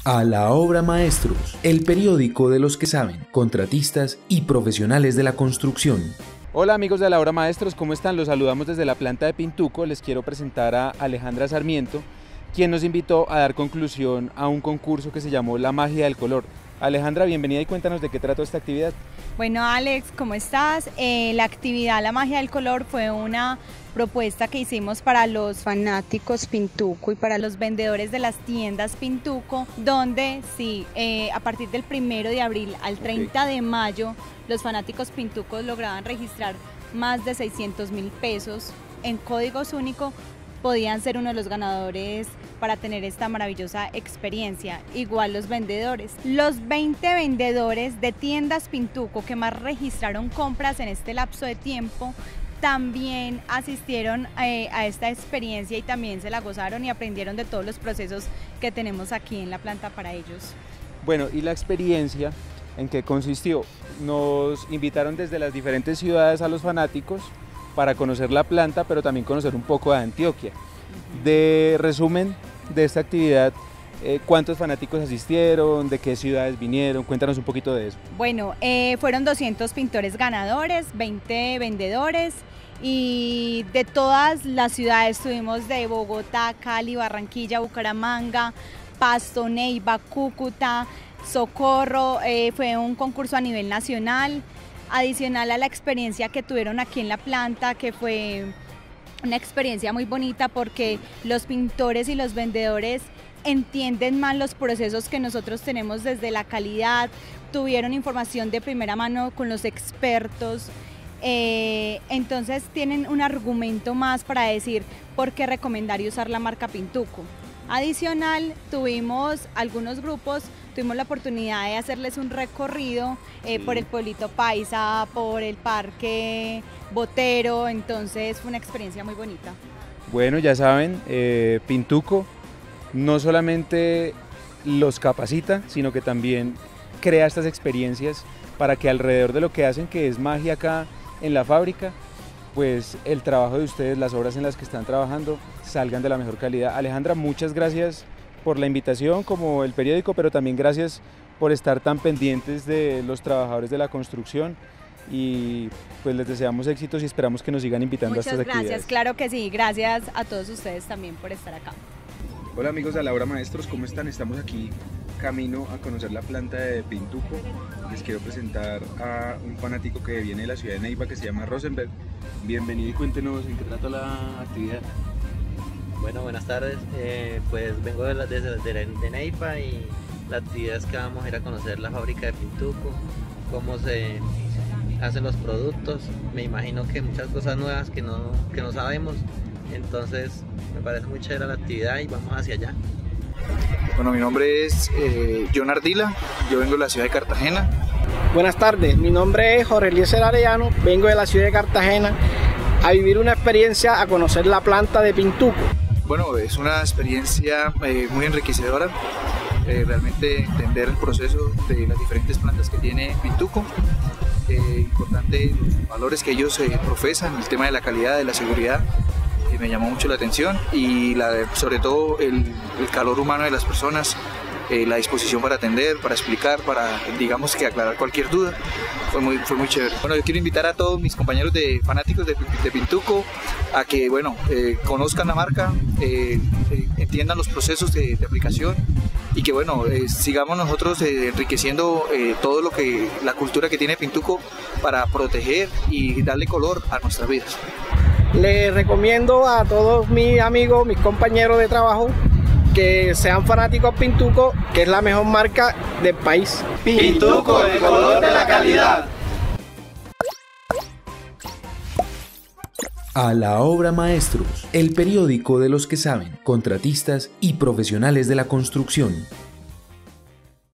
A la obra, maestros, el periódico de los que saben, contratistas y profesionales de la construcción. Hola amigos de A la obra, maestros, ¿cómo están? Los saludamos desde la planta de Pintuco. Les quiero presentar a Alejandra Sarmiento, quien nos invitó a dar conclusión a un concurso que se llamó La Magia del Color. Alejandra, bienvenida y cuéntanos de qué trató esta actividad. Bueno, Alex, ¿cómo estás? La actividad La Magia del Color fue una propuesta que hicimos para los fanáticos Pintuco y para los vendedores de las tiendas Pintuco, donde a partir del 1 de abril al 30 de mayo, los fanáticos Pintucos lograban registrar más de 600.000 pesos en códigos únicos. Podían ser uno de los ganadores para tener esta maravillosa experiencia. Igual los vendedores. Los 20 vendedores de tiendas Pintuco que más registraron compras en este lapso de tiempo también asistieron a esta experiencia y también se la gozaron y aprendieron de todos los procesos que tenemos aquí en la planta para ellos. Bueno, ¿y la experiencia en qué consistió? Nos invitaron desde las diferentes ciudades a los fanáticos para conocer la planta, pero también conocer un poco de Antioquia. De resumen de esta actividad, ¿cuántos fanáticos asistieron? ¿De qué ciudades vinieron? Cuéntanos un poquito de eso. Bueno, fueron 200 pintores ganadores, 20 vendedores y de todas las ciudades estuvimos de Bogotá, Cali, Barranquilla, Bucaramanga, Pasto, Neiva, Cúcuta, Socorro. Fue un concurso a nivel nacional. Adicional a la experiencia que tuvieron aquí en la planta, que fue una experiencia muy bonita porque los pintores y los vendedores entienden más los procesos que nosotros tenemos desde la calidad, tuvieron información de primera mano con los expertos, entonces tienen un argumento más para decir por qué recomendar y usar la marca Pintuco. Adicional, tuvimos algunos grupos, tuvimos la oportunidad de hacerles un recorrido por el pueblito Paisa, por el parque Botero, entonces fue una experiencia muy bonita. Bueno, ya saben, Pintuco no solamente los capacita, sino que también crea estas experiencias para que alrededor de lo que hacen, que es magia acá en la fábrica, pues el trabajo de ustedes, las obras en las que están trabajando, salgan de la mejor calidad. Alejandra, muchas gracias por la invitación, como el periódico, pero también gracias por estar tan pendientes de los trabajadores de la construcción y pues les deseamos éxitos y esperamos que nos sigan invitando a estas actividades. Muchas gracias, claro que sí, gracias a todos ustedes también por estar acá. Hola amigos de A la obra, maestros, ¿cómo están? Estamos aquí camino a conocer la planta de Pintuco. Les quiero presentar a un fanático que viene de la ciudad de Neiva que se llama Rosenberg. Bienvenido y cuéntenos en qué trata la actividad. Bueno, buenas tardes, pues vengo de Neiva y la actividad es que vamos a ir a conocer la fábrica de Pintuco, cómo se hacen los productos. Me imagino que muchas cosas nuevas que no sabemos, entonces me parece muy chévere la actividad y vamos hacia allá. Bueno, mi nombre es John Ardila, yo vengo de la ciudad de Cartagena. Buenas tardes, mi nombre es Jorge Eliezer Arellano, vengo de la ciudad de Cartagena a vivir una experiencia, a conocer la planta de Pintuco. Bueno, es una experiencia muy enriquecedora, realmente entender el proceso de las diferentes plantas que tiene Pintuco. Importante los valores que ellos profesan, el tema de la calidad, de la seguridad, que me llamó mucho la atención y sobre todo el calor humano de las personas, la disposición para atender, para explicar, para digamos que aclarar cualquier duda, fue muy chévere. Bueno, yo quiero invitar a todos mis compañeros de fanáticos de Pintuco a que bueno, conozcan la marca, entiendan los procesos de aplicación y que bueno, sigamos nosotros enriqueciendo todo lo que la cultura que tiene Pintuco para proteger y darle color a nuestras vidas. Les recomiendo a todos mis amigos, mis compañeros de trabajo, que sean fanáticos Pintuco, que es la mejor marca del país. Pintuco, el color de la calidad. A la obra, maestros, el periódico de los que saben, contratistas y profesionales de la construcción.